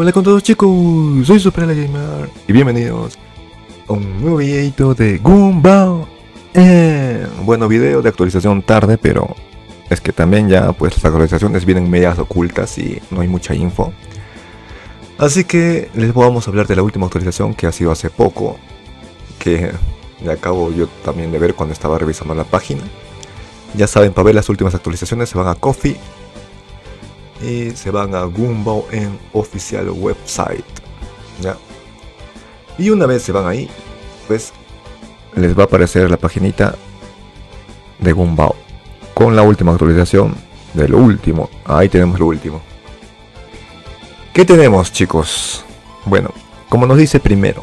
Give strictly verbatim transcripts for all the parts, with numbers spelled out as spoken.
Hola con todos chicos, soy Super Gamer y bienvenidos a un nuevo videito de Gumball. Eh, bueno, video de actualización tarde, pero es que también ya pues las actualizaciones vienen medias ocultas y no hay mucha info. Así que les vamos a hablar de la última actualización que ha sido hace poco, que le acabo yo también de ver cuando estaba revisando la página. Ya saben, para ver las últimas actualizaciones se van a Coffee y se van a Gumball en oficial website, ¿ya? Y una vez se van ahí, pues les va a aparecer la paginita de Gumball con la última actualización de lo último. Ahí tenemos lo último. ¿Qué tenemos, chicos? Bueno, como nos dice primero,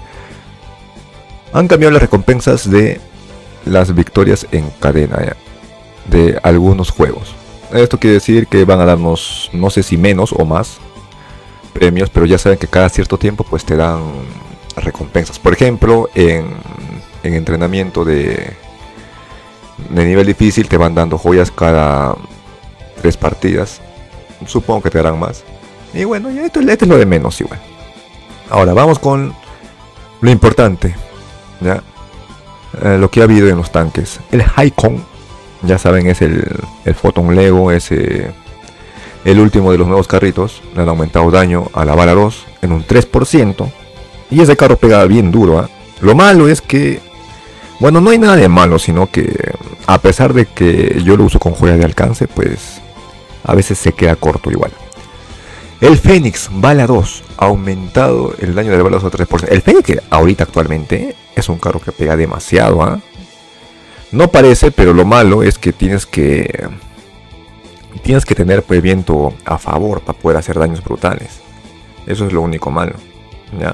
han cambiado las recompensas de las victorias en cadena, ¿ya? De algunos juegos. Esto quiere decir que van a darnos, no sé si menos o más premios, pero ya saben que cada cierto tiempo pues te dan recompensas. Por ejemplo, en, en entrenamiento de, de nivel difícil te van dando joyas cada tres partidas. Supongo que te darán más. Y bueno, ya esto, esto es lo de menos igual. Ahora vamos con lo importante, ¿ya? Eh, lo que ha habido en los tanques. El Haikon. Ya saben, es el, el Photon Lego, es eh, el último de los nuevos carritos. Le han aumentado daño a la bala dos en un tres por ciento. Y ese carro pega bien duro, ¿eh? Lo malo es que, bueno, no hay nada de malo, sino que a pesar de que yo lo uso con joya de alcance, pues a veces se queda corto igual. El Fénix bala dos ha aumentado el daño de la bala dos a tres por ciento. El Fénix que ahorita actualmente es un carro que pega demasiado, ¿eh? No parece, pero lo malo es que tienes que tienes que tener pues viento a favor para poder hacer daños brutales. Eso es lo único malo, ¿ya?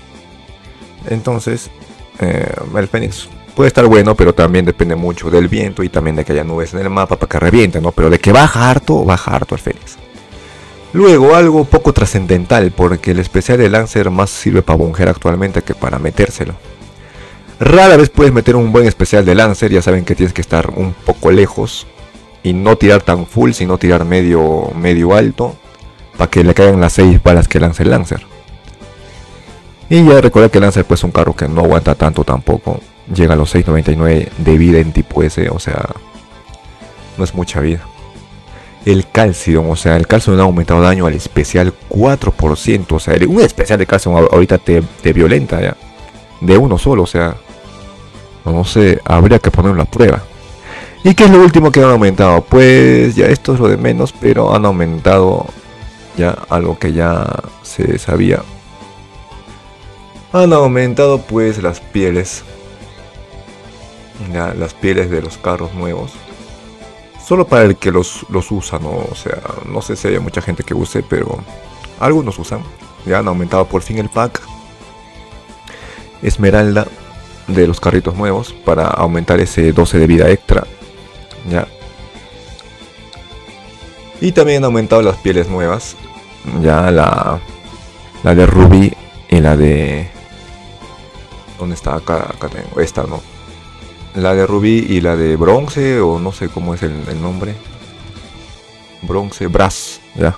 Entonces, eh, el Fénix puede estar bueno, pero también depende mucho del viento y también de que haya nubes en el mapa para que reviente, ¿no? Pero de que baja harto, baja harto el Fénix. Luego, algo poco trascendental, porque el especial de Lancer más sirve para bonjear actualmente que para metérselo. Rara vez puedes meter un buen especial de Lancer, ya saben que tienes que estar un poco lejos y no tirar tan full, sino tirar medio, medio alto para que le caigan las seis balas que lanza el Lancer. Y ya recuerda que el Lancer pues es un carro que no aguanta tanto tampoco, llega a los seis noventa y nueve de vida en tipo S, o sea, no es mucha vida. El Calcium, o sea, el Calcium ha aumentado daño al especial cuatro por ciento, o sea, un especial de Calcium ahorita te, te violenta ya, de uno solo, o sea, no sé, habría que ponerlo a prueba. ¿Y qué es lo último que han aumentado? Pues ya esto es lo de menos, pero han aumentado ya algo que ya se sabía. Han aumentado pues las pieles, ya las pieles de los carros nuevos. Solo para el que los, los usa, ¿no? O sea, no sé si hay mucha gente que use, pero algunos usan. Ya han aumentado por fin el pack Esmeralda de los carritos nuevos para aumentar ese doce de vida extra, ya. Y también han aumentado las pieles nuevas, ya la la de rubí y la de, ¿dónde está? Acá, acá tengo esta, no, la de rubí y la de bronce, o no sé cómo es el, el nombre, bronce brass, ya.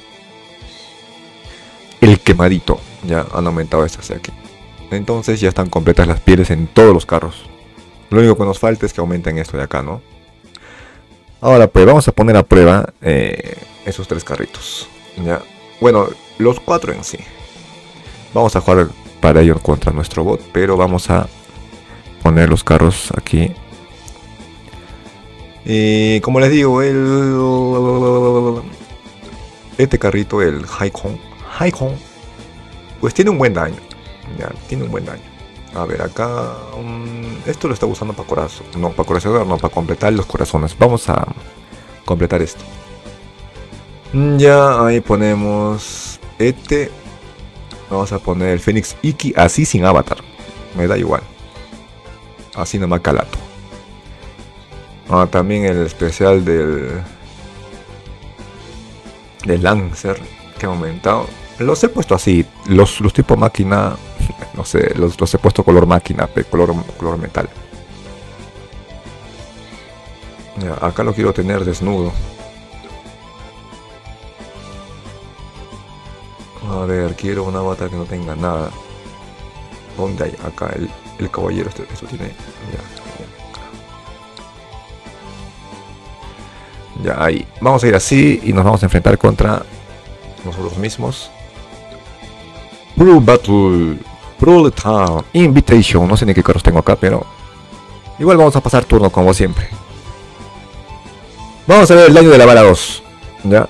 El quemadito, ya han aumentado estas de aquí. Entonces ya están completas las pieles en todos los carros. Lo único que nos falta es que aumenten esto de acá, ¿no? Ahora pues vamos a poner a prueba eh, esos tres carritos, ¿ya? Bueno, los cuatro en sí. Vamos a jugar para ello contra nuestro bot, pero vamos a poner los carros aquí. Y como les digo, el este carrito, el Haikon, Haikon, pues tiene un buen daño. Ya, tiene un buen daño. A ver, acá um, esto lo está usando para corazón. No, para corazón, no, para completar los corazones. Vamos a completar esto. Ya, ahí ponemos este. Vamos a poner el Fénix Iki así sin avatar. Me da igual. Así nomás calato. Ah, también el especial del del Lancer que ha aumentado. Los he puesto así, los, los tipo máquina, no sé, los, los he puesto color máquina, color, color metal. Ya, acá lo quiero tener desnudo. A ver, quiero un avatar que no tenga nada. ¿Dónde hay? Acá, el, el caballero, este, esto tiene... Ya, ya, ahí. Vamos a ir así y nos vamos a enfrentar contra nosotros mismos. Pro Battle, Pro Town, Invitation. No sé ni qué carros tengo acá, pero... igual vamos a pasar turno como siempre. Vamos a ver el daño de la bala dos. Ya.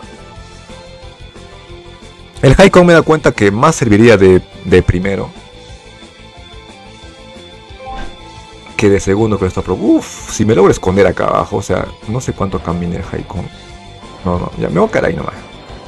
El High-Con me da cuenta que más serviría de, de primero que de segundo con esta pro. Uff, si me logro esconder acá abajo, o sea, no sé cuánto camine el High-Con. No, no, ya me voy a caer ahí nomás.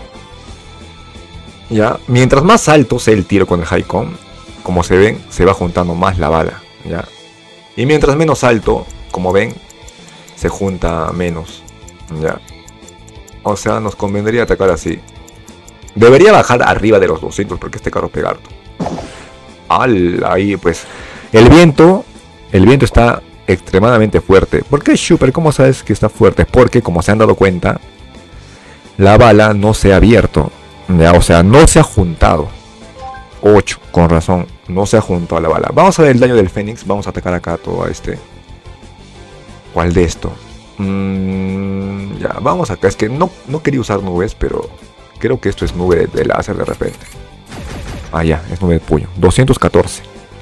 Ya, mientras más alto sea el tiro con el High-Con, como se ven, se va juntando más la bala. Ya. Y mientras menos alto, como ven, se junta menos. Ya. O sea, nos convendría atacar así. Debería bajar arriba de los doscientos porque este carro pega harto. Al, ahí pues. El viento. El viento está extremadamente fuerte. ¿Por qué, Super? ¿Cómo sabes que está fuerte? Porque, como se han dado cuenta, la bala no se ha abierto. Ya, o sea, no se ha juntado. ocho, con razón. No se ha juntado la bala. Vamos a ver el daño del Fénix. Vamos a atacar acá todo a este. ¿Cuál de esto? Mm, ya, vamos acá. Es que no, no quería usar nubes, pero creo que esto es nube de, de láser de repente. Ah, ya, es nube de puño. doscientos catorce.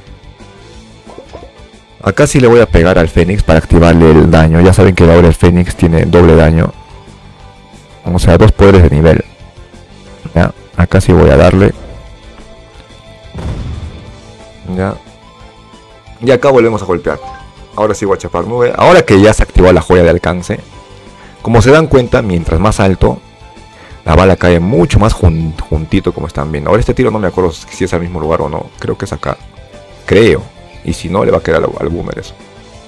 Acá sí le voy a pegar al Fénix para activarle el daño. Ya saben que ahora el Fénix tiene doble daño. O sea, dos poderes de nivel. Ya, acá sí voy a darle. Ya. Y acá volvemos a golpear. Ahora sí voy a chapar nube. Ahora que ya se activó la joya de alcance. Como se dan cuenta, mientras más alto, la bala cae mucho más jun juntito, como están viendo. Ahora este tiro no me acuerdo si es al mismo lugar o no. Creo que es acá. Creo. Y si no, le va a quedar al, al boomer eso.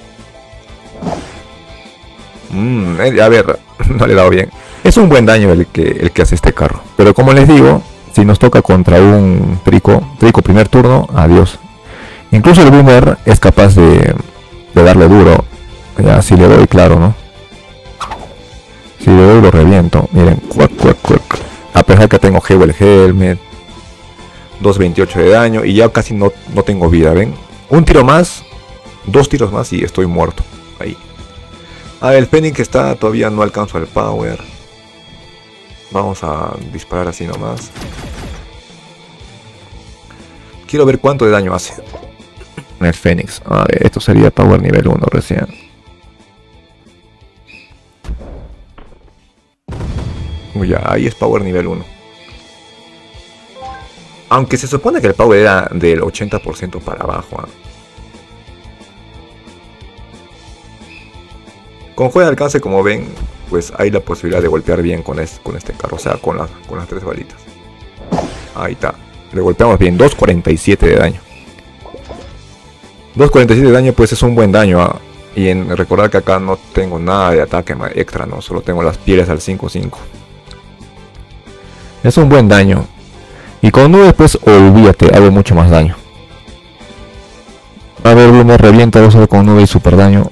Mm, eh, a ver, no le he dado bien. Es un buen daño el que, el que hace este carro. Pero como les digo, si nos toca contra un Trico, Trico primer turno, adiós. Incluso el boomer es capaz de, de darle duro. Ya, si le doy, claro, ¿no? Si le doy, lo reviento. Miren, cuac, cuac, cuac. A pesar que tengo Hewell Helmet, doscientos veintiocho de daño y ya casi no, no tengo vida, ¿ven? Un tiro más, dos tiros más y estoy muerto. Ahí. Ah, el Fénix está, todavía no alcanzo el power. Vamos a disparar así nomás. Quiero ver cuánto de daño hace el Fénix. A ver, esto sería power nivel uno recién. Uy, ya, ahí es power nivel uno. Aunque se supone que el power era del ochenta por ciento para abajo. ¿eh? Con juego de alcance, como ven, pues hay la posibilidad de golpear bien con este, con este carro. O sea, con, la, con las tres balitas. Ahí está. Le golpeamos bien. doscientos cuarenta y siete de daño. doscientos cuarenta y siete de daño, pues es un buen daño. ¿eh? Y en recordar que acá no tengo nada de ataque extra, no. Solo tengo las pieles al cinco cinco. Es un buen daño. Y con nubes pues olvídate, hago mucho más daño. A ver, me revienta eso con nube y super daño.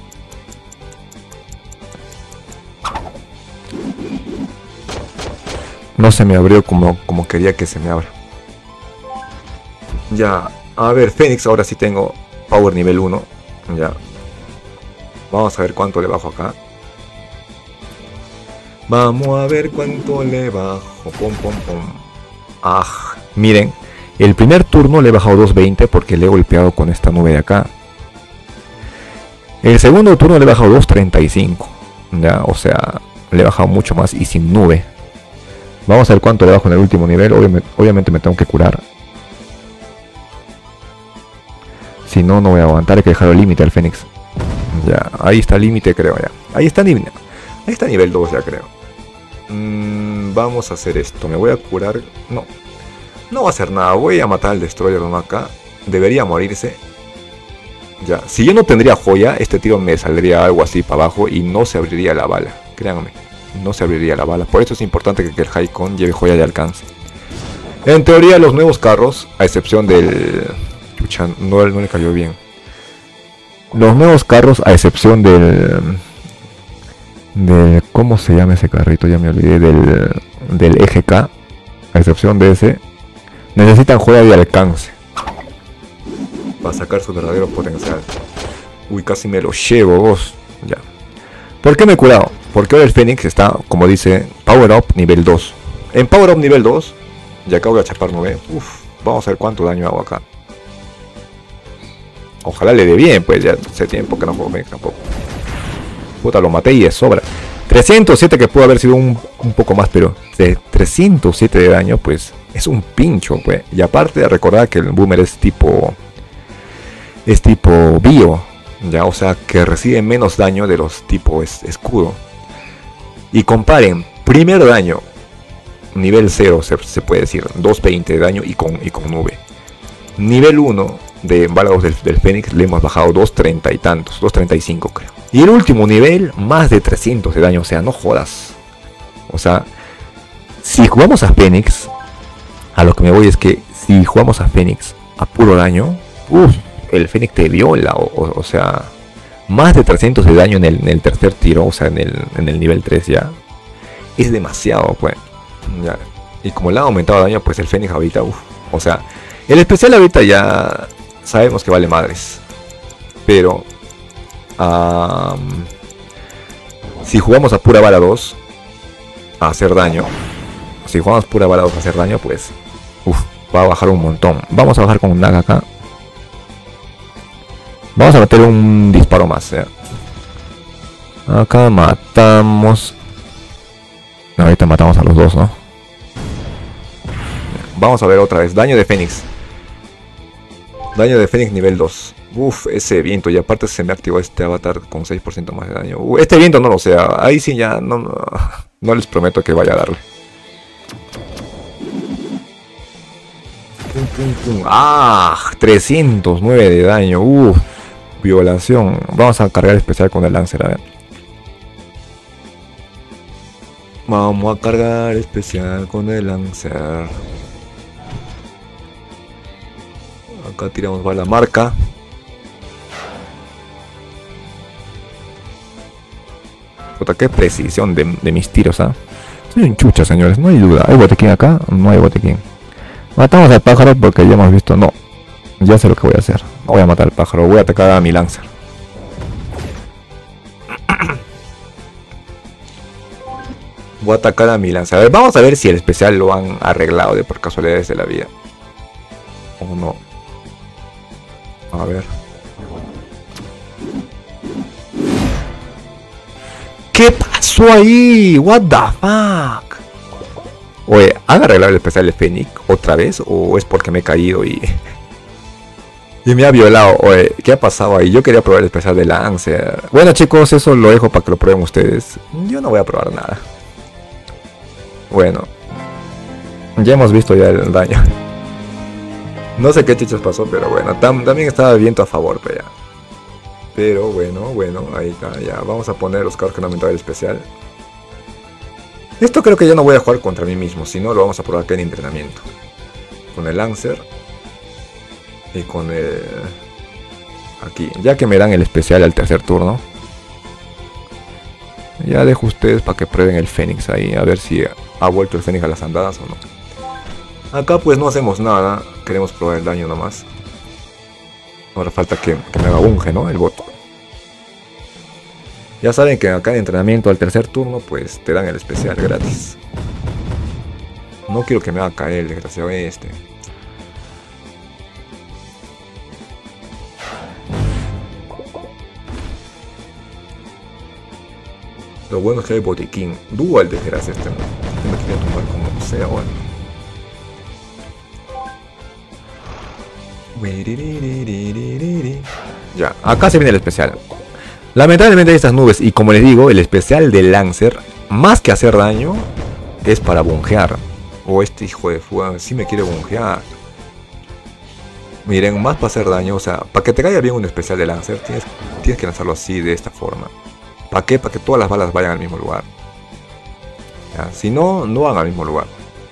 No se me abrió como, como quería que se me abra. Ya, a ver, Fénix ahora sí tengo power nivel uno. Ya. Vamos a ver cuánto le bajo acá. Vamos a ver cuánto le bajo. Pom, pom, pom. Ah, miren, el primer turno le he bajado doscientos veinte porque le he golpeado con esta nube de acá. El segundo turno le he bajado doscientos treinta y cinco. Ya, o sea, le he bajado mucho más y sin nube. Vamos a ver cuánto le bajo en el último nivel. Obviamente, obviamente me tengo que curar. Si no, no voy a aguantar. Hay que dejar el límite al Fénix. Ya, ahí está el límite, creo ya. Ahí está nivel. Ahí está nivel dos ya, creo. Mm, vamos a hacer esto. Me voy a curar. No. No va a hacer nada. Voy a matar al Destroyer uno acá. Debería morirse. Ya. Si yo no tendría joya, este tiro me saldría algo así para abajo y no se abriría la bala. Créanme. No se abriría la bala. Por eso es importante que, que el High-Con lleve joya de alcance. En teoría, los nuevos carros, a excepción del... Pucha, no, no le cayó bien. Los nuevos carros, a excepción del... de ¿cómo se llama ese carrito? Ya me olvidé del, del E G K, a excepción de ese, Necesitan joya de alcance para sacar su verdadero potencial. Uy, casi me lo llevo, vos. Ya. ¿Por qué me he curado? Porque ahora el Fénix está, como dice, Power Up nivel dos. En Power Up nivel dos, ya acabo de chapar nueve. Uf, vamos a ver cuánto daño hago acá. Ojalá le dé bien, pues ya hace tiempo que no juego Fénix tampoco. Puta, lo maté y de sobra. trescientos siete que pudo haber sido un, un poco más, pero de trescientos siete de daño, pues es un pincho, pues. Y aparte de recordar que el Boomer es tipo... Es tipo bio, ya, o sea que recibe menos daño de los tipo es, escudo. Y comparen, primer daño, nivel cero se, se puede decir, doscientos veinte de daño y con, y con nube. Nivel uno de Bálagos del, del Fénix le hemos bajado doscientos treinta y tantos, doscientos treinta y cinco creo. Y el último nivel, más de trescientos de daño, o sea, no jodas. O sea, si jugamos a Fénix, a lo que me voy es que si jugamos a Fénix a puro daño, uff, el Fénix te viola, o, o, o sea, más de trescientos de daño en el, en el tercer tiro, o sea, en el, en el nivel tres ya, es demasiado, pues, ya. Y como le ha aumentado daño, pues el Fénix ahorita, uff, o sea, el especial ahorita ya sabemos que vale madres, pero, um, si jugamos a pura bala dos, a hacer daño, si jugamos pura bala dos a hacer daño, pues, uff, va a bajar un montón. Vamos a bajar con un Naga acá. Vamos a meter un disparo más, ¿eh? Acá matamos. No, ahorita matamos a los dos, ¿no? Vamos a ver otra vez. Daño de Fénix. Daño de Fénix nivel dos. Uf, ese viento. Y aparte se me activó este avatar con seis por ciento más de daño. Uh, este viento no lo sé. Ahí sí ya no, no, no les prometo que vaya a darle. Pum, pum, pum. Ah, trescientos nueve de daño. Uf. Violación. Vamos a cargar especial con el Lancer, a ver. Vamos a cargar especial con el Lancer. Acá tiramos bala marca. Puta, qué precisión de, de mis tiros, ¿ah? ¿eh? Soy un chucha, señores, no hay duda. ¿Hay botequín acá? No hay botequín. Matamos al pájaro porque ya hemos visto, no. Ya sé lo que voy a hacer. No voy a matar al pájaro, voy a atacar a mi Lancer. Voy a atacar a mi Lancer. A ver, vamos a ver si el especial lo han arreglado de por casualidades de la vida. O no. A ver. ¿Qué pasó ahí? What the fuck? Oye, ¿han arreglado el especial de Fénix otra vez? ¿O es porque me he caído y... y me ha violado? Oye, ¿qué ha pasado ahí? Yo quería probar el especial de Lancer. Bueno, chicos, eso lo dejo para que lo prueben ustedes. Yo no voy a probar nada. Bueno. Ya hemos visto ya el daño. No sé qué chichas pasó, pero bueno. Tam también estaba el viento a favor, pero ya. Pero bueno, bueno, ahí está, ya. Vamos a poner los carros que no aumentaron el especial. Esto creo que ya no voy a jugar contra mí mismo, sino lo vamos a probar acá en entrenamiento. Con el Lancer. Y con el... aquí, ya que me dan el especial al tercer turno. Ya dejo ustedes para que prueben el Fénix ahí, a ver si ha vuelto el Fénix a las andadas o no. Acá pues no hacemos nada, queremos probar el daño nomás. Ahora falta que, que me haga unge, ¿no? El bot. Ya saben que acá en entrenamiento al tercer turno pues te dan el especial gratis. No quiero que me haga caer el desgraciado este. Lo bueno es que hay botiquín. Dual desgracia este. Este me quería tomar como sea, bueno. Ya, acá se viene el especial. Lamentablemente hay estas nubes y como les digo, el especial de Lancer, más que hacer daño, es para bungear. O oh, este hijo de fuego, sí me quiere bungear. Miren, más para hacer daño, o sea, para que te caiga bien un especial de Lancer, tienes, tienes que lanzarlo así, de esta forma. ¿Para qué? Para que todas las balas vayan al mismo lugar. Ya, si no, no van al mismo lugar.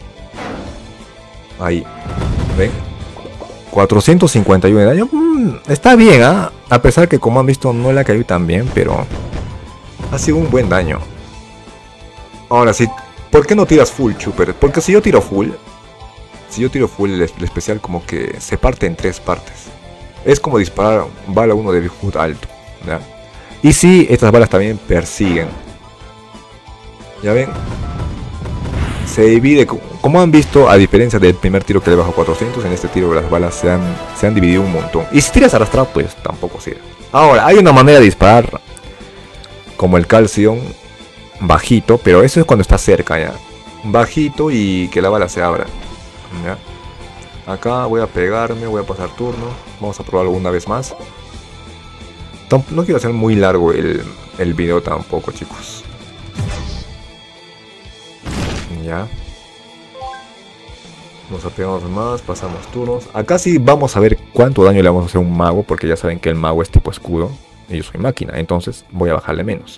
Ahí. ¿Ven? cuatrocientos cincuenta y uno de daño. Mm, está bien, ¿ah? ¿eh? A pesar que como han visto no le ha caído tan bien, pero... ha sido un buen daño. Ahora sí, ¿por qué no tiras full, Chuper? Porque si yo tiro full... Si yo tiro full el, el especial, como que se parte en tres partes. Es como disparar bala uno de Bigfoot alto, ¿ya? Y sí, estas balas también persiguen. Ya ven, se divide, como han visto, a diferencia del primer tiro que le bajo cuatrocientos, en este tiro las balas se han, se han dividido un montón. Y si tiras arrastrado, pues tampoco sirve. Ahora, hay una manera de disparar como el Calcium, bajito, pero eso es cuando está cerca, ya. Bajito y que la bala se abra, ¿ya? Acá voy a pegarme, voy a pasar turno. Vamos a probarlo una vez más. No quiero hacer muy largo el, el video tampoco, chicos. Ya. Nos apegamos más, pasamos turnos. Acá sí vamos a ver cuánto daño le vamos a hacer a un mago, porque ya saben que el mago es tipo escudo y yo soy máquina, entonces voy a bajarle menos.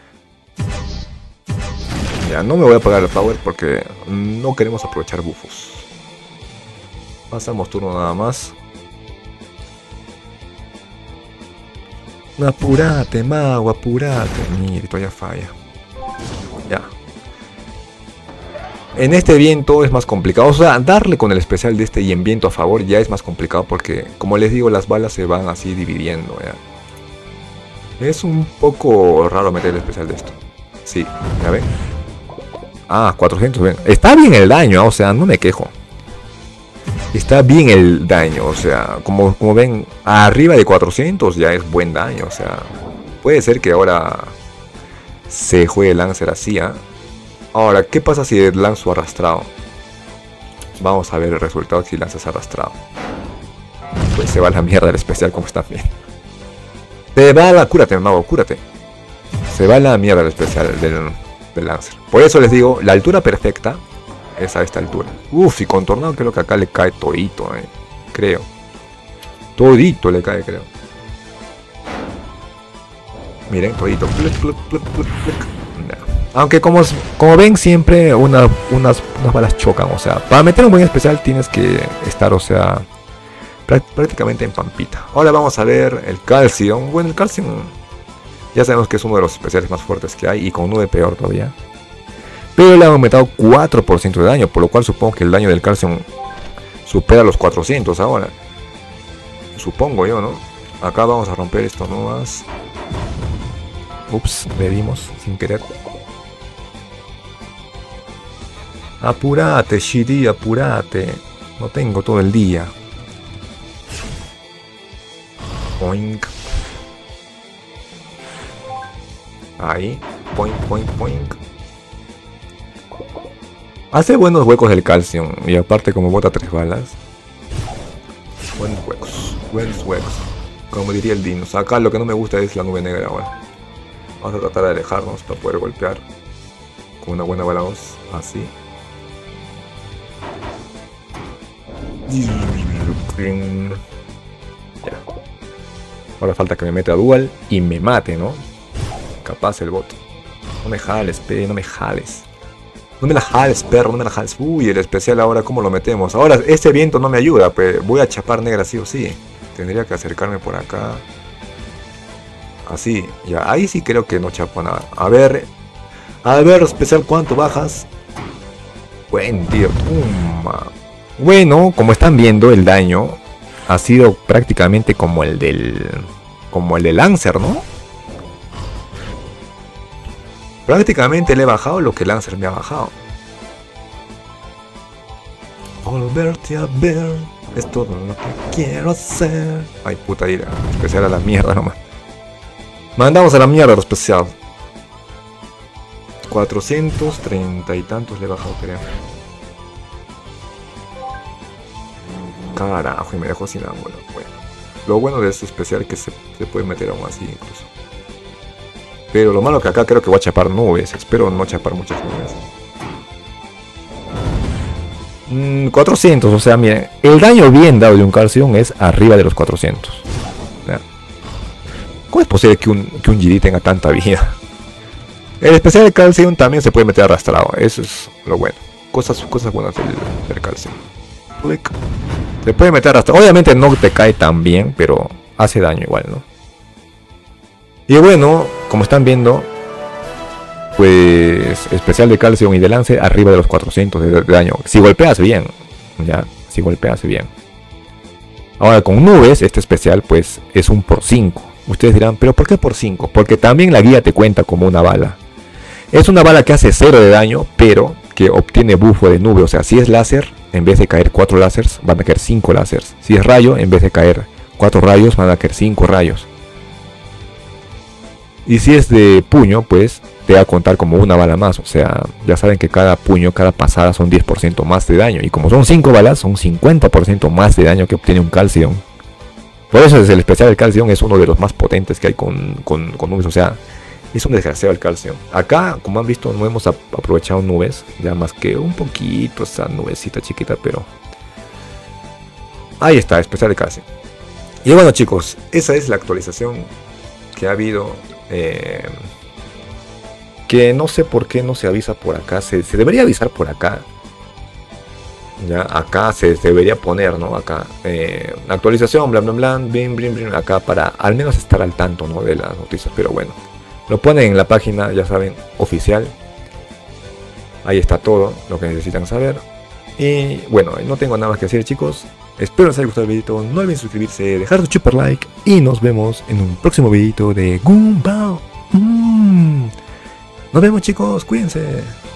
Ya, no me voy a apagar el power porque no queremos aprovechar buffos. Pasamos turno nada más. Apurate, mago, apurate. Mira, todavía falla. Ya. En este viento es más complicado. O sea, darle con el especial de este y en viento a favor ya es más complicado porque, como les digo, las balas se van así dividiendo, ¿ya? Es un poco raro meter el especial de esto. Sí, ya ven. Ah, cuatrocientos, ven. Está bien el daño, o sea, no me quejo. Está bien el daño, o sea, como, como ven, arriba de cuatrocientos ya es buen daño, o sea, puede ser que ahora se juegue Lancer así, ¿eh? Ahora, ¿qué pasa si lanzo arrastrado? Vamos a ver el resultado si lanzas arrastrado. Pues se va a la mierda el especial, como está bien. Se va a la... Cúrate, mago, cúrate. Se va a la mierda el especial del, del Lancer. Por eso les digo, la altura perfecta es a esta altura. Uf, y con Tornado creo que acá le cae todito, eh. Creo. Todito le cae, creo. Miren, todito. Plic, plic, plic, plic, plic. Aunque como, como ven siempre una, unas, unas balas chocan. O sea, para meter un buen especial tienes que estar, o sea, prácticamente en pampita. Ahora vamos a ver el Calcium. Bueno, el Calcium ya sabemos que es uno de los especiales más fuertes que hay y con nueve peor todavía. Pero le han aumentado cuatro por ciento de daño, por lo cual supongo que el daño del Calcium supera los cuatrocientos ahora. Supongo yo, ¿no? Acá vamos a romper esto nomás. Ups, le dimos sin querer. Apurate, Shiri, apurate. No tengo todo el día. Poink. Ahí. Poink, poink, poink. Hace buenos huecos el Calcium. Y aparte como bota tres balas. Buenos huecos. Buenos huecos. Como diría el Dinos. Acá lo que no me gusta es la nube negra ahora. Vamos a tratar de alejarnos para poder golpear. Con una buena bala dos. Así. Ya. Ahora falta que me meta dual y me mate, ¿no? Capaz el bot. No me jales, pe, no me jales. No me la jales, perro, no me la jales. Uy, el especial ahora, ¿cómo lo metemos? Ahora, este viento no me ayuda, pues voy a chapar negra sí o sí. Tendría que acercarme por acá. Así, ya, ahí sí creo que no chapo nada. A ver, a ver, especial, ¿cuánto bajas? Buen tío, toma. Bueno, como están viendo, el daño ha sido prácticamente como el del... Como el del Lancer, ¿no? Prácticamente le he bajado lo que Lancer me ha bajado. Volverte a ver es todo lo que quiero hacer. Ay, puta ira. Especial a la mierda nomás. Mandamos a la mierda lo especial. cuatrocientos treinta y tantos le he bajado, creo. Carajo, y me dejó sin ángulo. Bueno, lo bueno de este especial es que se, se puede meter aún así incluso. Pero lo malo que acá creo que voy a chapar nubes. Espero no chapar muchas nubes. Mm, cuatrocientos, o sea, miren. El daño bien dado de un Calcium es arriba de los cuatrocientos. ¿Ya? ¿Cómo es posible que un, que un G D tenga tanta vida? El especial de Calcium también se puede meter arrastrado. Eso es lo bueno. Cosas, cosas buenas del, del Calcium. Se puede meter arrastrado. Obviamente no te cae tan bien, pero hace daño igual, ¿no? Y bueno, como están viendo, pues especial de Calcium y de lance arriba de los cuatrocientos de daño. Si golpeas bien, Ya, si golpea hace bien. Ahora con nubes, este especial pues es un por cinco. Ustedes dirán, ¿pero por qué por cinco? Porque también la guía te cuenta como una bala. Es una bala que hace cero de daño, pero que obtiene bufo de nube. O sea, si es láser, en vez de caer cuatro láseres, van a caer cinco láseres. Si es rayo, en vez de caer cuatro rayos, van a caer cinco rayos. Y si es de puño, pues te va a contar como una bala más. O sea, ya saben que cada puño, cada pasada son diez por ciento más de daño. Y como son cinco balas, son cincuenta por ciento más de daño que obtiene un Calcium. Por eso es el especial del Calcium, es uno de los más potentes que hay con, con, con nubes. O sea, es un desgraciado el Calcium. Acá, como han visto, no hemos aprovechado nubes. Ya más que un poquito esa nubecita chiquita, pero... ahí está, especial de Calcium. Y bueno chicos, esa es la actualización que ha habido. Eh, que no sé por qué no se avisa por acá. Se, se debería avisar por acá. Ya, acá se debería poner, ¿no? Acá, eh, actualización, bla, bla, bla, blim, blim, blim, acá para al menos estar al tanto, ¿no? De las noticias, pero bueno. Lo ponen en la página, ya saben, oficial. Ahí está todo lo que necesitan saber. Y bueno, no tengo nada más que decir, chicos. Espero les haya gustado el videito. No olviden suscribirse, dejar su super like. Y nos vemos en un próximo videito de Gumball. Mm. Nos vemos, chicos. Cuídense.